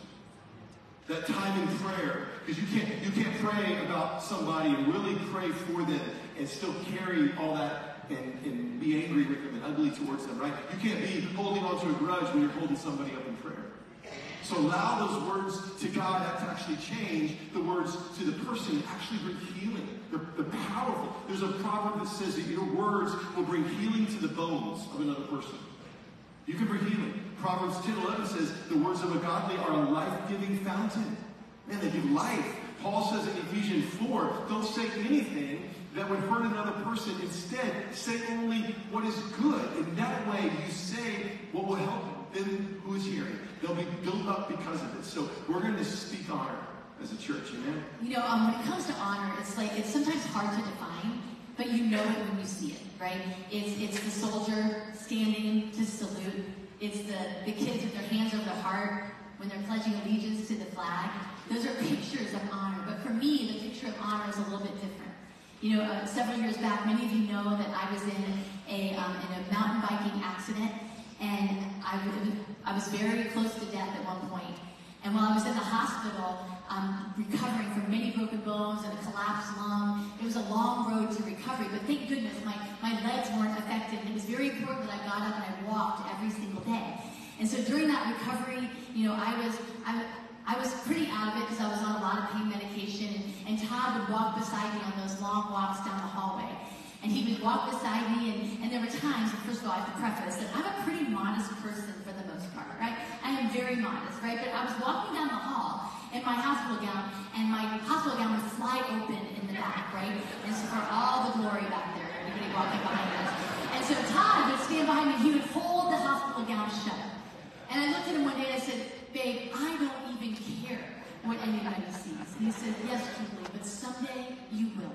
That time in prayer, because you can't you can't pray about somebody and really pray for them and still carry all that and, and be angry with them and ugly towards them, right? You can't be holding on to a grudge when you're holding somebody up in prayer. So allow those words to God to actually change the words to the person, actually bring healing. They're, they're powerful. There's a proverb that says that your words will bring healing to the bones of another person. You can bring healing. Proverbs ten eleven says, the words of a godly are a life-giving fountain. Man, they give life. Paul says in Ephesians four, don't say anything that would hurt another person. Instead, say only what is good. In that way, you say what will help them who is hearing. They'll be built up because of it. So we're going to speak honor as a church, amen? You know, um, when it comes to honor, it's like, it's sometimes hard to define, but you know it when you see it, right? It's it's the soldier standing to salute. It's the, the kids with their hands over their heart when they're pledging allegiance to the flag. Those are pictures of honor. But for me, the picture of honor is a little bit different. You know, uh, several years back, many of you know that I was in a, um, in a mountain biking accident, and I, I was very close to death at one point. And while I was in the hospital, um, recovering from many broken bones and a collapsed lung, it was a long road to recovery, but thank goodness my, my legs weren't affected. And it was very important that I got up and I walked every single day. And so during that recovery, you know, I was, I, I was pretty out of it because I was on a lot of pain medication, and, and Todd would walk beside me on those long walks down the hallway. And he would walk beside me, and, and there were times, first of all, I have to preface that I'm a pretty modest person for the most part, right? I am very modest, right? But I was walking down the hall in my hospital gown, and my hospital gown would fly open in the back, right? And so for all the glory back there, everybody walking behind us. And so Todd would stand behind me, he would hold the hospital gown shut. And I looked at him one day and I said, babe, I don't even care what anybody sees. And he said, yes, Julie, but someday you will.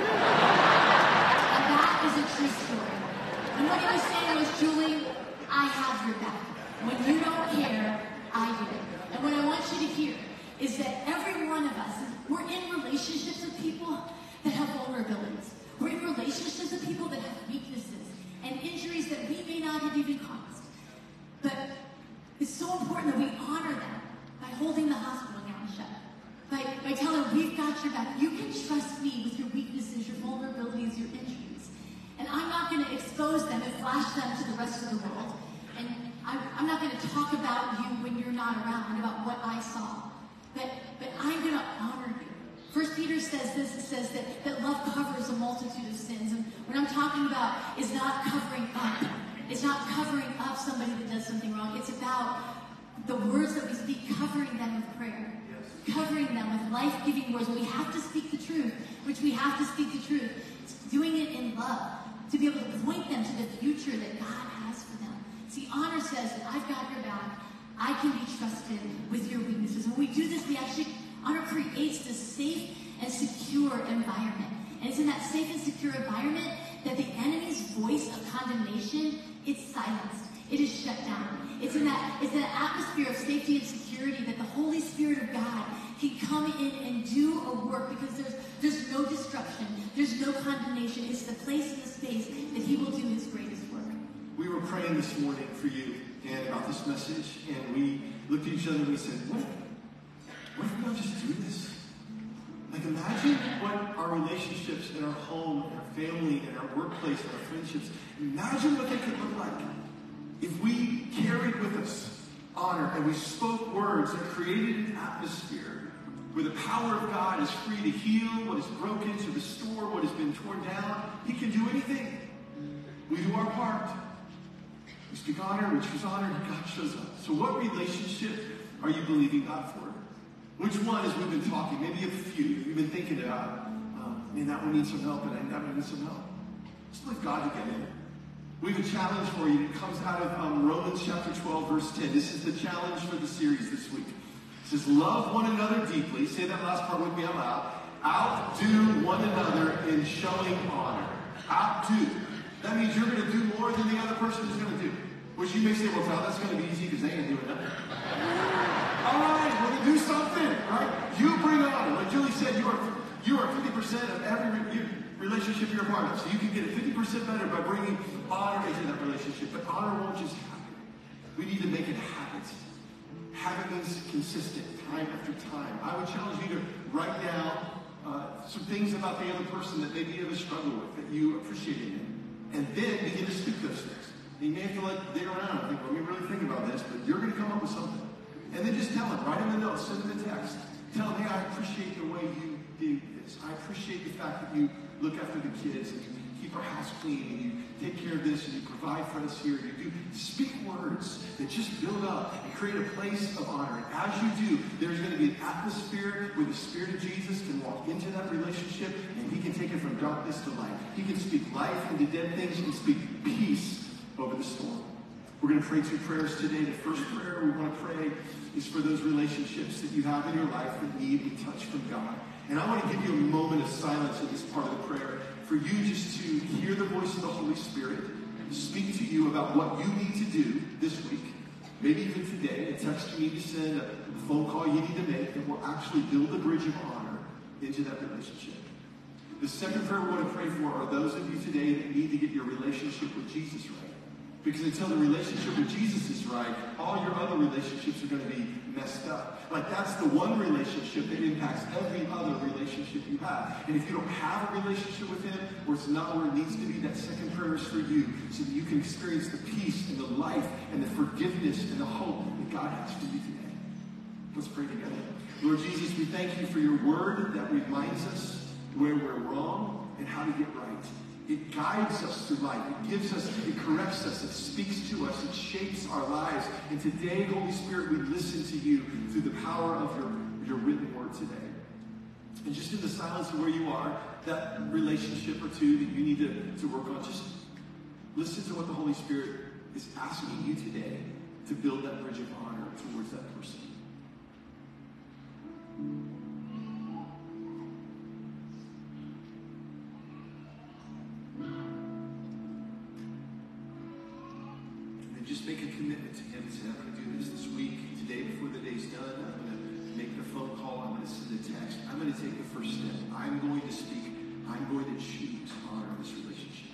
And that is a true story. And what he was saying was, Julie, I have your back. When you don't care, I do. And what I want you to hear is that every one of us, we're in relationships with people that have vulnerabilities. We're in relationships with people that have weaknesses and injuries that we may not have even caused. But it's so important that we honor them by holding the hospital gown shut. By, by telling them, we've got your back. You can trust me with your weaknesses, your vulnerabilities, your injuries. And I'm not going to expose them and flash them to the rest of the world. And I'm, I'm not going to talk about you when you're not around, about what I saw. But, but I'm going to honor you. First Peter says this, it says that, that love covers a multitude of sins. And what I'm talking about is not covering up. It's not covering up somebody that does something wrong. It's about the words that we speak, covering them with prayer. Yes. Covering them with life-giving words. We have to speak the truth, which we have to speak the truth. It's doing it in love, to be able to point them to the future that God has for them. See, honor says that I've got your back. I can be trusted with your weaknesses. When we do this, we actually, honor creates this safe and secure environment. And it's in that safe and secure environment that the enemy's voice of condemnation, it's silenced. It is shut down. It's in that, it's that atmosphere of safety and security that the Holy Spirit of God can come in and do a work, because there's there's no destruction. There's no condemnation. It's the place and the space that he will do his greatest work. We were praying this morning for you and about this message, and we looked at each other and we said, what if, what if we don't just do this? Like, imagine what our relationships in our home, in our family, in our workplace, in our friendships, imagine what they could look like if we carried with us honor and we spoke words that created an atmosphere where the power of God is free to heal what is broken, to restore what has been torn down. He can do anything. We do our part. We speak honor, we choose honor, and God shows up. So what relationship are you believing God for? Which one, as we've been talking, maybe a few, you've been thinking about, um, man, that one needs some help, and I that one needs some help. Just let God get in. We have a challenge for you. It comes out of um, Romans chapter twelve, verse ten. This is the challenge for the series this week. It says, love one another deeply. Say that last part with me out loud. Outdo one another in showing honor. Outdo. That means you're going to do more than the other person is going to do. Which you may say, well, Todd, that's going to be easy because they ain't doing nothing. All right, we're going to do something, right? You bring honor. Like Julie said, you are you are fifty percent of every re- relationship you're a part of. So you can get it fifty percent better by bringing honor into that relationship. But honor won't just happen. Habit means consistent, time after time. I would challenge you to write down uh, some things about the other person that maybe you have a struggle with, that you appreciate in them. And then begin to speak those things. You may have to like dig around and think, well, let me really think about this, but you're going to come up with something. And then just tell them, write them a note, send them a text. Tell them, hey, I appreciate the way you do this. I appreciate the fact that you look after the kids and you keep our house clean and you take care of this and you provide for us here. You do speak words that just build up and create a place of honor. And as you do, there's going to be an atmosphere where the Spirit of Jesus can walk into that relationship and he can take it from darkness to light. He can speak life into dead things. He can speak peace over the storm. We're going to pray two prayers today. The first prayer we want to pray is for those relationships that you have in your life that need a touch from God. And I want to give you a moment of silence in this part of the prayer for you just to hear the voice of the Holy Spirit speak to you about what you need to do this week, maybe even today, a text you need to send, a phone call you need to make that will actually build a bridge of honor into that relationship. The second prayer we want to pray for are those of you today that need to get your relationship with Jesus right. Because until the relationship with Jesus is right, all your other relationships are going to be messed up. Like that's the one relationship that impacts every other relationship you have. And if you don't have a relationship with him, or it's not where it needs to be, that second prayer is for you so that you can experience the peace and the life and the forgiveness and the hope that God has for you today. Let's pray together. Lord Jesus, we thank you for your word that reminds us where we're wrong and how to get right. It guides us through life. It gives us, it corrects us, it speaks to us, it shapes our lives. And today, Holy Spirit, we listen to you through the power of your, your written word today. And just in the silence of where you are, that relationship or two that you need to, to work on, just listen to what the Holy Spirit is asking you today to build that bridge of honor towards that person. Just make a commitment to him and say, I'm going to do this this week, today before the day's done. I'm going to make the phone call. I'm going to send a text. I'm going to take the first step. I'm going to speak. I'm going to choose to honor this relationship.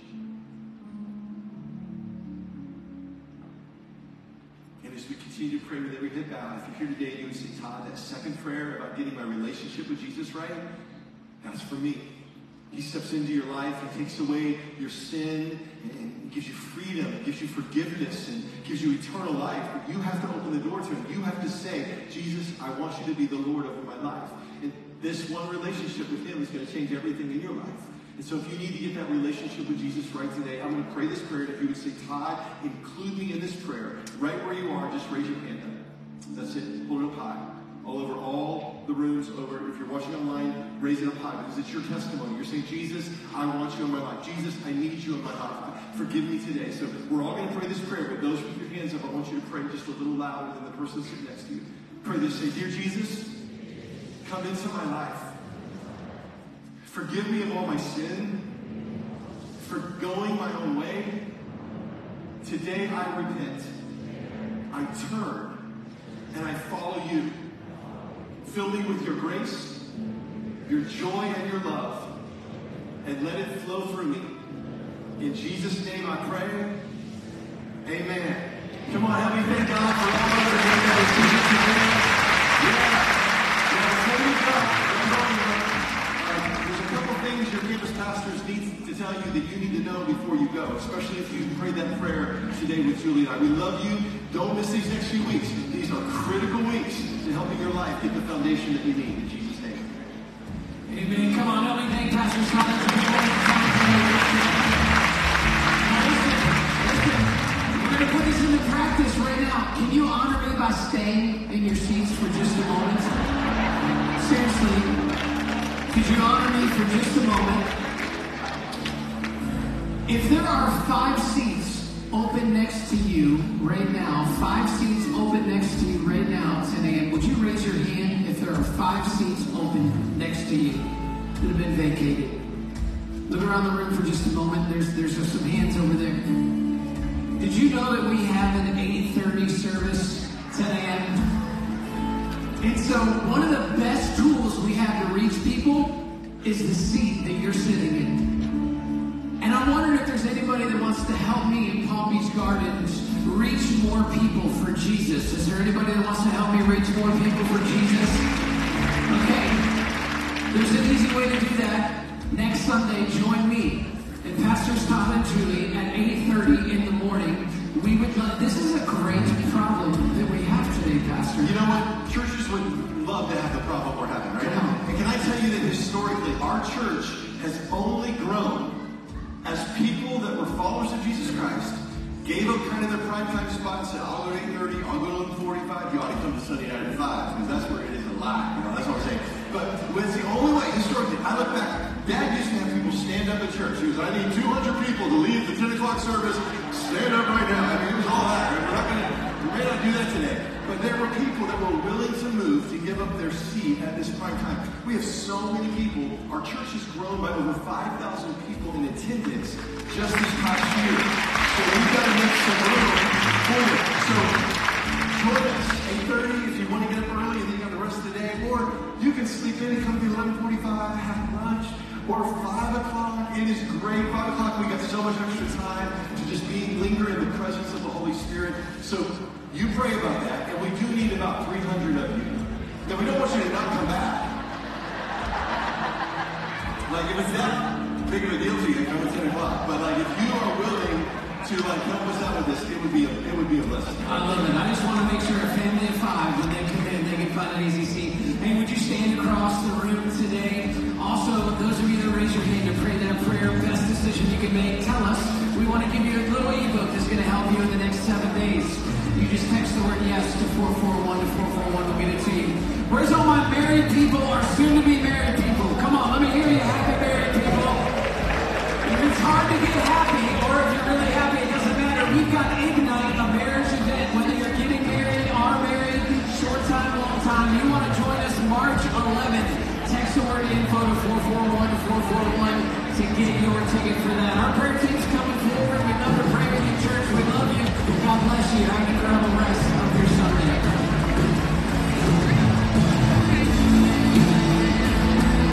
And as we continue to pray with every head bowed, if you're here today and you would say, Todd, that second prayer about getting my relationship with Jesus right, that's for me. He steps into your life and takes away your sin and gives you freedom, and gives you forgiveness, and gives you eternal life. But you have to open the door to him. You have to say, Jesus, I want you to be the Lord over my life. And this one relationship with him is going to change everything in your life. And so if you need to get that relationship with Jesus right today, I'm going to pray this prayer. And if you would say, Todd, include me in this prayer, right where you are, just raise your hand up. That's it. Hold it up high. All over all the rooms, over if you're watching online, raise it up high because it's your testimony. You're saying, Jesus, I want you in my life. Jesus, I need you in my life. Forgive me today. So we're all going to pray this prayer, but those with your hands up, I want you to pray just a little louder than the person sitting next to you. Pray this. Say, Dear Jesus, come into my life. Forgive me of all my sin, for going my own way. Today I repent. I turn and I follow you. Fill me with your grace, your joy, and your love, and let it flow through me. In Jesus' name I pray. Amen. Come on, help me thank God for all of the things that are teaching today. Yeah. Yeah, there's a couple things your campus pastors need to tell you that you need to know before you go, especially if you prayed that prayer today with Julie and I. We love you. Don't miss these next few weeks. These are critical weeks to helping your life get the foundation that you need. In Jesus' name. Amen. Come on, help me thank Pastor Scott. We're going to put this into practice right now. Can you honor me by staying in your seats for just a moment? Seriously, could you honor me for just a moment? If there are five seats open next to you right now, five seats open next to you right now, ten a.m., would you raise your hand if there are five seats open next to you that have been vacated? Look around the room for just a moment. There's there's some hands over there. Did you know that we have an eight thirty service, ten a.m.? And so one of the best tools we have to reach people is the seat that you're sitting in. And And I'm wondering if there's anybody that wants to help me in Palm Beach Gardens reach more people for Jesus. Is there anybody that wants to help me reach more people for Jesus? Okay. There's an easy way to do that. Next Sunday, join me and Pastors Todd and Julie at eight thirty in the morning. We would love, this is a great problem that we have today, Pastor. You know what? Churches would love to have the problem we're having right now. And can I tell you that historically, our church has only grown as people that were followers of Jesus Christ gave up kind of their primetime spot and said, I'll go to eight thirty, I'll go to eleven forty-five, you ought to come to Sunday night at five, because that's where it is alive. You know, that's what I'm saying. But it's the only way, historically, I look back, Dad used to have people stand up at church. He was, I need two hundred people to leave the ten o'clock service. Stand up right now. I mean, it was all that. Right? We're not gonna, we may not do that today. But there were people that were willing to move to give up their seat at this prime time. We have so many people. Our church has grown by over five thousand people in attendance just this past year. So we've got to make some room for it. So join us eight thirty if you want to get up early and then you got the rest of the day. Or you can sleep in and come to eleven forty-five, have lunch. Or five o'clock. It is great. five o'clock, we got so much extra time to just be, linger in the presence of the Holy Spirit. So you pray about that, and we do need about three hundred of you. Now, we don't want you to not come back. Like, if it's that big of a deal to you, come at ten o'clock. But, like, if you are willing to, like, help us out with this, it would be a, it would be a blessing. I love it. I just want to make sure a family of five, when they come in, they can find an easy seat. Hey, would you stand across the room today? Also, those of you that raise your hand to pray that prayer, best decision you can make, tell us. We want to give you a little ebook that's going to help you in the next seven days. You just text the word yes to four four one to four four one. We'll get it to you. Where's all my married people or soon-to-be married people? Come on, let me hear you, happy married people. If it's hard to get happy, or if you're really happy, it doesn't matter. We've got Ignite, a marriage event. Whether you're getting married, are married, short time, long time, you want to join us March eleventh. Text the word info to four four one to four four one to get your ticket for that. Our prayer team's coming forward with another prayer.